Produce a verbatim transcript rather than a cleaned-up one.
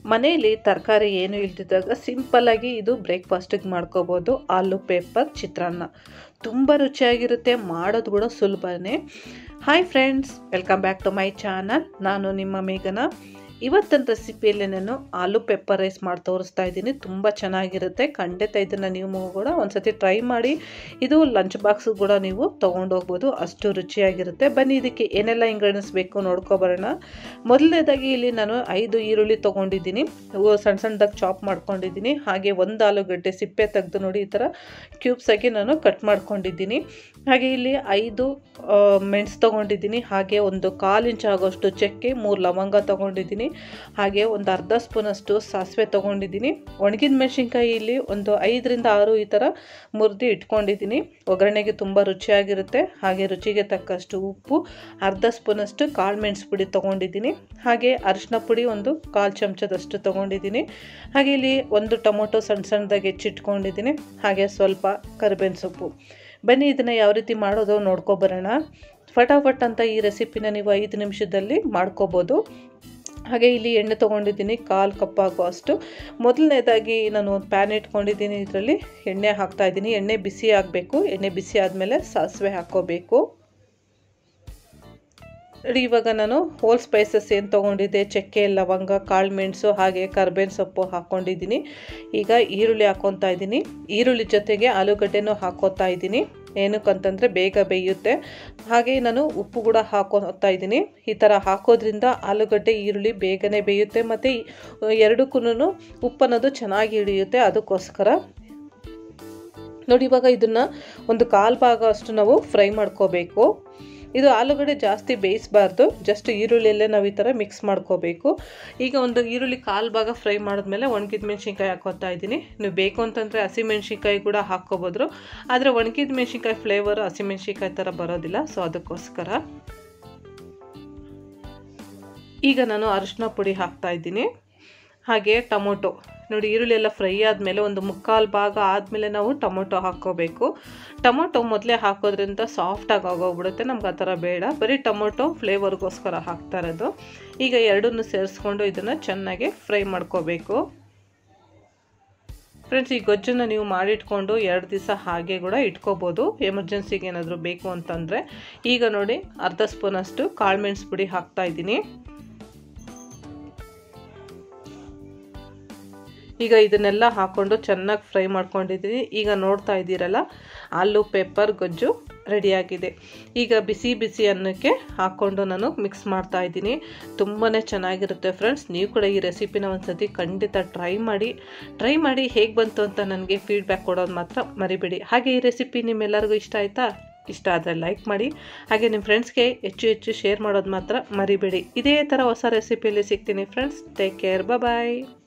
ಮನೆಯಲ್ಲಿ ತರಕಾರಿ ಏನು ಇಲ್ದಿದ್ದಾಗ ಸಿಂಪಲ್ಲಾಗಿ ಇದು ಬ್ರೇಕ್ಫಾಸ್ಟಿಗೆ ಮಾಡ್ಕೋಬೋದು. ಆಲೂ ಪೇಪರ್ ಚಿತ್ರಾನ್ನ ತುಂಬ ರುಚಿಯಾಗಿರುತ್ತೆ, ಮಾಡೋದು ಕೂಡ ಸುಲಭನೇ. Hi friends, welcome back to my channel. ನಾನು ನಿಮ್ಮ ಮೇಘನ. ಇವತ್ತಿನ ರೆಸಿಪಿಯಲ್ಲಿ ನಾನು ಆಲೂ ಪೆಪ್ಪರ್ ರೈಸ್ ಮಾಡಿ ತೋರಿಸ್ತಾ ಇದ್ದೀನಿ. ತುಂಬ ಚೆನ್ನಾಗಿರುತ್ತೆ, ಖಂಡಿತ ಇದನ್ನು ನೀವು ಕೂಡ ಒಂದ್ಸತಿ ಟ್ರೈ ಮಾಡಿ. ಇದು ಲಂಚ್ ಬಾಕ್ಸ್ ಕೂಡ ನೀವು ತೊಗೊಂಡೋಗ್ಬೋದು, ಅಷ್ಟು ರುಚಿಯಾಗಿರುತ್ತೆ. ಬನ್ನಿ ಇದಕ್ಕೆ ಏನೆಲ್ಲ ಇಂಗ್ರೀಡಿಯೆಂಟ್ಸ್ ಬೇಕು ನೋಡ್ಕೊಬರೋಣ. ಮೊದಲನೇದಾಗಿ ಇಲ್ಲಿ ನಾನು ಐದು ಈರುಳ್ಳಿ ತೊಗೊಂಡಿದ್ದೀನಿ, ಸಣ್ಣ ಸಣ್ಣದಾಗಿ ಚಾಪ್ ಮಾಡ್ಕೊಂಡಿದ್ದೀನಿ. ಹಾಗೆ ಒಂದು ಆಲೂಗಡ್ಡೆ ಸಿಪ್ಪೆ ತೆಗೆದು ನೋಡಿ ಈ ಥರ ಕ್ಯೂಬ್ಸ್ ಆಗಿ ನಾನು ಕಟ್ ಮಾಡ್ಕೊಂಡಿದ್ದೀನಿ. ಹಾಗೆ ಇಲ್ಲಿ ಐದು ಮೆಣಸು ತೊಗೊಂಡಿದ್ದೀನಿ. ಹಾಗೆ ಒಂದು ಕಾಲು ಇಂಚ್ ಆಗೋಷ್ಟು ಚಕ್ಕೆ, ಮೂರು ಲವಂಗ ತೊಗೊಂಡಿದ್ದೀನಿ. ಹಾಗೆ ಒಂದು ಅರ್ಧ ಸ್ಪೂನಷ್ಟು ಸಾಸಿವೆ ತೊಗೊಂಡಿದ್ದೀನಿ. ಒಣಗಿದ ಮೆಣಸಿನ್ಕಾಯಿ ಇಲ್ಲಿ ಒಂದು ಐದರಿಂದ ಆರು ಈ ಥರ ಮುರಿದು ಇಟ್ಕೊಂಡಿದ್ದೀನಿ. ಒಗ್ಗರಣೆಗೆ ತುಂಬ ರುಚಿಯಾಗಿರುತ್ತೆ. ಹಾಗೆ ರುಚಿಗೆ ತಕ್ಕಷ್ಟು ಉಪ್ಪು, ಅರ್ಧ ಸ್ಪೂನಷ್ಟು ಕಾಳು ಮೆಣಸು ಪುಡಿ ತೊಗೊಂಡಿದ್ದೀನಿ. ಹಾಗೆ ಅರಿಶಿನ ಪುಡಿ ಒಂದು ಕಾಲು ಚಮಚದಷ್ಟು ತೊಗೊಂಡಿದ್ದೀನಿ. ಹಾಗೆ ಇಲ್ಲಿ ಒಂದು ಟೊಮೊಟೊ ಸಣ್ಣ ಸಣ್ಣದಾಗಿ ಹೆಚ್ಚಿಟ್ಕೊಂಡಿದ್ದೀನಿ. ಹಾಗೆ ಸ್ವಲ್ಪ ಕರಿಬೇವಿನ ಸೊಪ್ಪು. ಬನ್ನಿ ಇದನ್ನು ಯಾವ ರೀತಿ ಮಾಡೋದು ನೋಡ್ಕೊಬರೋಣ. ಫಟಾಫಟ್ ಅಂತ ಈ ರೆಸಿಪಿನ ನೀವು ಐದು ನಿಮಿಷದಲ್ಲಿ ಮಾಡ್ಕೋಬೋದು. ಹಾಗೆ ಇಲ್ಲಿ ಎಣ್ಣೆ ತೊಗೊಂಡಿದ್ದೀನಿ, ಕಾಲು ಕಪ್ ಆಗುವಷ್ಟು. ಮೊದಲನೇದಾಗಿ ನಾನು ಒಂದು ಪ್ಯಾನ್ ಇಟ್ಕೊಂಡಿದ್ದೀನಿ, ಇದರಲ್ಲಿ ಎಣ್ಣೆ ಹಾಕ್ತಾಯಿದ್ದೀನಿ. ಎಣ್ಣೆ ಬಿಸಿ ಆಗಬೇಕು. ಎಣ್ಣೆ ಬಿಸಿ ಆದಮೇಲೆ ಸಾಸಿವೆ ಹಾಕ್ಕೋಬೇಕು. ಇವಾಗ ನಾನು ಹೋಲ್ ಸ್ಪೈಸಸ್ ಏನು ತೊಗೊಂಡಿದ್ದೆ, ಚಕ್ಕೆ, ಲವಂಗ, ಕಾಳು ಮೆಣಸು ಹಾಗೆ ಕರ್ಬೇವಿನ ಸೊಪ್ಪು ಹಾಕ್ಕೊಂಡಿದ್ದೀನಿ. ಈಗ ಈರುಳ್ಳಿ ಹಾಕ್ಕೊತಾ ಇದ್ದೀನಿ. ಈರುಳ್ಳಿ ಜೊತೆಗೆ ಆಲೂಗಡ್ಡೆನೂ ಹಾಕ್ಕೋತಾ ಇದ್ದೀನಿ. ಏನಕ್ಕಂತಂದರೆ ಬೇಗ ಬೇಯುತ್ತೆ. ಹಾಗೆ ನಾನು ಉಪ್ಪು ಕೂಡ ಹಾಕೋತಾ ಇದ್ದೀನಿ. ಈ ಥರ ಹಾಕೋದ್ರಿಂದ ಆಲೂಗಡ್ಡೆ ಈರುಳ್ಳಿ ಬೇಗನೆ ಬೇಯುತ್ತೆ ಮತ್ತು ಎರಡಕ್ಕೂ ಉಪ್ಪು ಅನ್ನೋದು ಚೆನ್ನಾಗಿ ಹಿಡಿಯುತ್ತೆ. ಅದಕ್ಕೋಸ್ಕರ ನೋಡಿ ಇವಾಗ ಇದನ್ನು ಒಂದು ಕಾಲು ಭಾಗ ಅಷ್ಟು ನಾವು ಫ್ರೈ ಮಾಡ್ಕೋಬೇಕು. ಇದು ಆಲೂಗಡ್ಡೆ ಜಾಸ್ತಿ ಬೇಯಿಸಬಾರ್ದು, ಜಸ್ಟ್ ಈರುಳ್ಳಿಯಲ್ಲೇ ನಾವು ಈ ಥರ ಮಿಕ್ಸ್ ಮಾಡ್ಕೋಬೇಕು. ಈಗ ಒಂದು ಈರುಳ್ಳಿ ಕಾಲು ಭಾಗ ಫ್ರೈ ಮಾಡಿದ್ಮೇಲೆ ಒಣಗಿದ ಮೆಣಸಿನ್ಕಾಯಿ ಹಾಕೋತಾ ಇದ್ದೀನಿ. ನೀವು ಬೇಕು ಅಂತಂದರೆ ಹಸಿಮೆಣ್ಸಿನ್ಕಾಯಿ ಕೂಡ ಹಾಕ್ಕೋಬೋದ್ರು, ಆದರೆ ಒಣಗಿದ ಮೆಣಸಿನ್ಕಾಯಿ ಫ್ಲೇವರು ಹಸಿಮೆಣ್ಸಿನ್ಕಾಯಿ ಥರ ಬರೋದಿಲ್ಲ, ಸೊ ಅದಕ್ಕೋಸ್ಕರ. ಈಗ ನಾನು ಅರಿಶಿನ ಪುಡಿ ಹಾಕ್ತಾ ಇದ್ದೀನಿ. ಹಾಗೆ ಟೊಮೊಟೊ ನೋಡಿ, ಈರುಳ್ಳಿ ಎಲ್ಲ ಫ್ರೈ ಆದಮೇಲೆ ಒಂದು ಮುಕ್ಕಾಲು ಭಾಗ ಆದಮೇಲೆ ನಾವು ಟೊಮೊಟೊ ಹಾಕ್ಕೋಬೇಕು. ಟೊಮೊಟೊ ಮೊದಲೇ ಹಾಕೋದ್ರಿಂದ ಸಾಫ್ಟಾಗಿ ಆಗೋಗ್ಬಿಡುತ್ತೆ, ನಮ್ಗೆ ಆ ಥರ ಬೇಡ. ಬರೀ ಟೊಮೊಟೊ ಫ್ಲೇವರ್ಗೋಸ್ಕರ ಹಾಕ್ತಾ ಇರೋದು. ಈಗ ಎರಡನ್ನೂ ಸೇರಿಸ್ಕೊಂಡು ಇದನ್ನು ಚೆನ್ನಾಗಿ ಫ್ರೈ ಮಾಡ್ಕೋಬೇಕು. ಫ್ರೆಂಡ್ಸ್, ಈ ಗೊಜ್ಜನ್ನು ನೀವು ಮಾಡಿಟ್ಕೊಂಡು ಎರಡು ದಿವಸ ಹಾಗೆ ಕೂಡ ಇಟ್ಕೋಬೋದು, ಎಮರ್ಜೆನ್ಸಿಗೆ ಏನಾದರೂ ಬೇಕು ಅಂತಂದರೆ. ಈಗ ನೋಡಿ ಅರ್ಧ ಸ್ಪೂನಷ್ಟು ಕಾಳು ಮೆಣಸು ಪುಡಿ ಹಾಕ್ತಾ ಇದ್ದೀನಿ. ಈಗ ಇದನ್ನೆಲ್ಲ ಹಾಕ್ಕೊಂಡು ಚೆನ್ನಾಗಿ ಫ್ರೈ ಮಾಡ್ಕೊಂಡಿದ್ದೀನಿ. ಈಗ ನೋಡ್ತಾ ಇದ್ದೀರಲ್ಲ, ಆಲೂ ಪೆಪ್ಪರ್ ಗೊಜ್ಜು ರೆಡಿಯಾಗಿದೆ. ಈಗ ಬಿಸಿ ಬಿಸಿ ಅನ್ನಕ್ಕೆ ಹಾಕ್ಕೊಂಡು ನಾನು ಮಿಕ್ಸ್ ಮಾಡ್ತಾ ಇದ್ದೀನಿ. ತುಂಬಾ ಚೆನ್ನಾಗಿರುತ್ತೆ ಫ್ರೆಂಡ್ಸ್. ನೀವು ಕೂಡ ಈ ರೆಸಿಪಿನ ಒಂದ್ಸತಿ ಖಂಡಿತ ಟ್ರೈ ಮಾಡಿ. ಟ್ರೈ ಮಾಡಿ ಹೇಗೆ ಬಂತು ಅಂತ ನನಗೆ ಫೀಡ್ಬ್ಯಾಕ್ ಕೊಡೋದು ಮಾತ್ರ ಮರಿಬೇಡಿ. ಹಾಗೆ ಈ ರೆಸಿಪಿ ನಿಮ್ಮೆಲ್ಲರಿಗೂ ಇಷ್ಟ ಆಯಿತಾ? ಇಷ್ಟ ಆದರೆ ಲೈಕ್ ಮಾಡಿ. ಹಾಗೆ ನಿಮ್ಮ ಫ್ರೆಂಡ್ಸ್ಗೆ ಹೆಚ್ಚು ಹೆಚ್ಚು ಶೇರ್ ಮಾಡೋದು ಮಾತ್ರ ಮರಿಬೇಡಿ. ಇದೇ ಥರ ಹೊಸ ರೆಸಿಪಿಯಲ್ಲಿ ಸಿಗ್ತೀನಿ ಫ್ರೆಂಡ್ಸ್. ಟೇಕ್ ಕೇರ್, ಬಾಯ್.